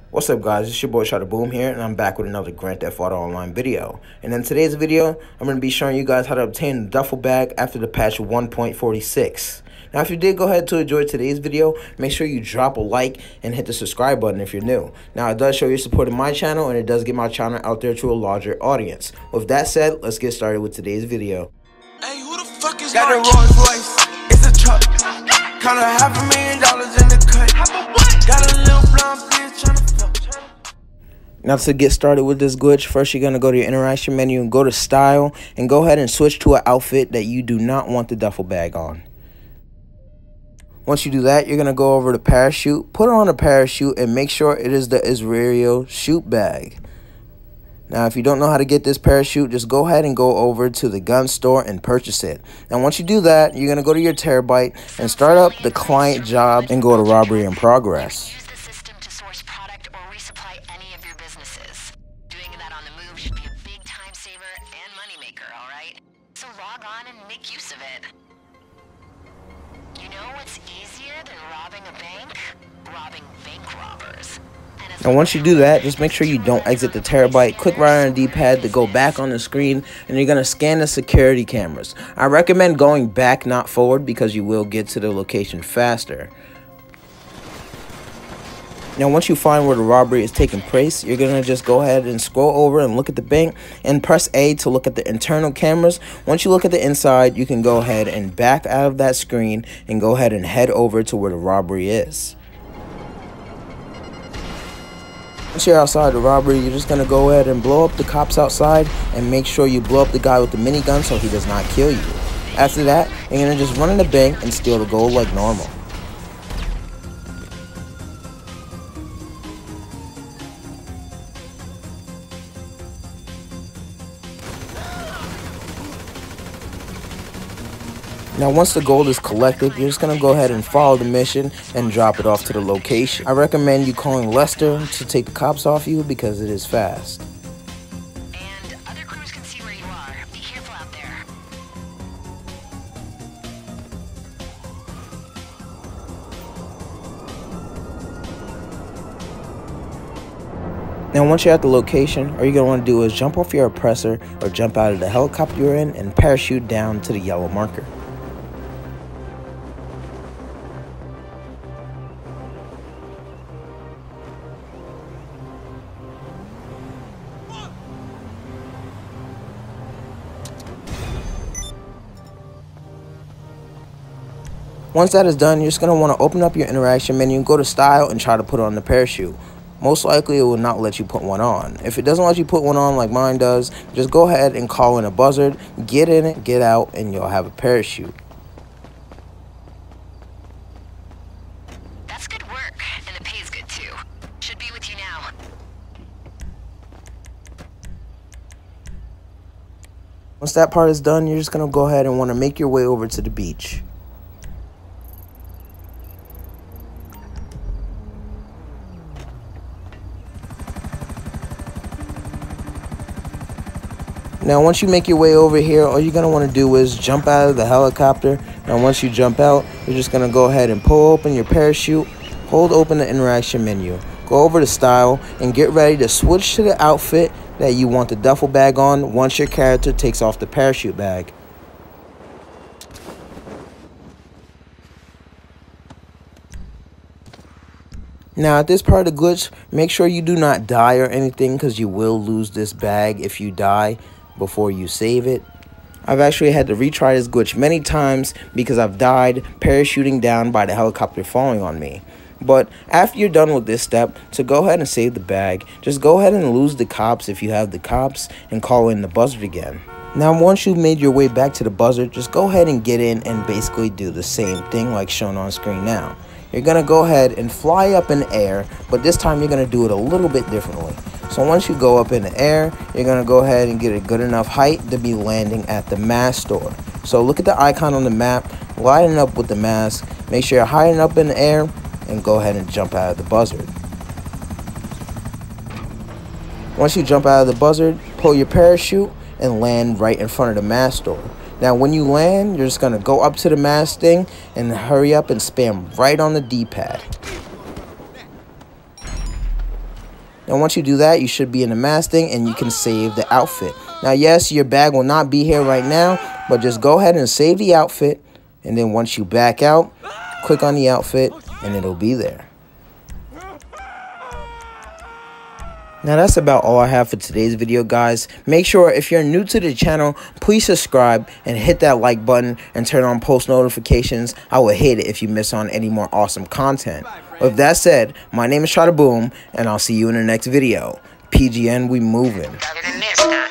What's up, guys? It's your boy Shada Boom here, and I'm back with another Grand Theft Auto Online video. And in today's video, I'm going to be showing you guys how to obtain the duffel bag after the patch 1.46. Now, if you did go ahead to enjoy today's video, make sure you drop a like and hit the subscribe button if you're new. Now, it does show your support in my channel, and it does get my channel out there to a larger audience. With that said, let's get started with today's video. Hey, who the fuck is got a Rolls Royce? It's a truck. Count $500,000 in the cut. Got a little blonde bitch tryna fuck. Now, to get started with this glitch, first you're going to go to your interaction menu and go to style and go ahead and switch to an outfit that you do not want the duffel bag on. Once you do that, you're going to go over to parachute, put on a parachute, and make sure it is the Israel chute bag. Now, if you don't know how to get this parachute, just go ahead and go over to the gun store and purchase it. And once you do that, you're going to go to your Terabyte and start up the client job and go to robbery in progress. Use the system to source product or resupply any of your businesses. Doing that on the move should be a big time saver and moneymaker, alright? So log on and make use of it. You know what's easier than robbing a bank? Robbing bank robbers. And once you do that, just make sure you don't exit the Terabyte. Click right on the D-pad to go back on the screen, and you're going to scan the security cameras. I recommend going back, not forward, because you will get to the location faster. Now, once you find where the robbery is taking place, you're going to just go ahead and scroll over and look at the bank and press A to look at the internal cameras. Once you look at the inside, you can go ahead and back out of that screen and go ahead and head over to where the robbery is. Once you're outside the robbery, you're just going to go ahead and blow up the cops outside and make sure you blow up the guy with the minigun so he does not kill you. After that, you're going to just run in the bank and steal the gold like normal. Now, once the gold is collected, you're just going to go ahead and follow the mission and drop it off to the location. I recommend you calling Lester to take the cops off you because it is fast. And other crews can see where you are. Be careful out there. Now, once you're at the location, all you're going to want to do is jump off your oppressor or jump out of the helicopter you're in and parachute down to the yellow marker. Once that is done, you're just going to want to open up your interaction menu and go to style and try to put on the parachute. Most likely it will not let you put one on. If it doesn't let you put one on like mine does, just go ahead and call in a buzzard, get in it, get out, and you'll have a parachute. That's good work, and it pays good too. Should be with you now. Once that part is done, you're just going to go ahead and want to make your way over to the beach. Now, once you make your way over here, all you're going to want to do is jump out of the helicopter. Now, once you jump out, you're just going to go ahead and pull open your parachute, hold open the interaction menu, go over to style, and get ready to switch to the outfit that you want the duffel bag on once your character takes off the parachute bag. Now, at this part of the glitch, make sure you do not die or anything because you will lose this bag if you die before you save it. I've actually had to retry this glitch many times because I've died parachuting down by the helicopter falling on me. But after you're done with this step, to go ahead and save the bag, just go ahead and lose the cops if you have the cops and call in the buzzard again. Now, once you've made your way back to the buzzard, just go ahead and get in and basically do the same thing like shown on screen now. You're going to go ahead and fly up in the air, but this time you're going to do it a little bit differently. So once you go up in the air, you're going to go ahead and get a good enough height to be landing at the mask store. So look at the icon on the map, line it up with the mask, make sure you're high enough in the air, and go ahead and jump out of the buzzard. Once you jump out of the buzzard, pull your parachute and land right in front of the mask store. Now, when you land, you're just going to go up to the mask thing and hurry up and spam right on the D-pad. And once you do that, you should be in the mask thing and you can save the outfit. Now, yes, your bag will not be here right now, but just go ahead and save the outfit. And then once you back out, click on the outfit and it'll be there. Now that's about all I have for today's video, guys. Make sure if you're new to the channel, please subscribe and hit that like button and turn on post notifications. I would hate it if you miss on any more awesome content. With that said, my name is Shada Boom, and I'll see you in the next video. PGN, we moving.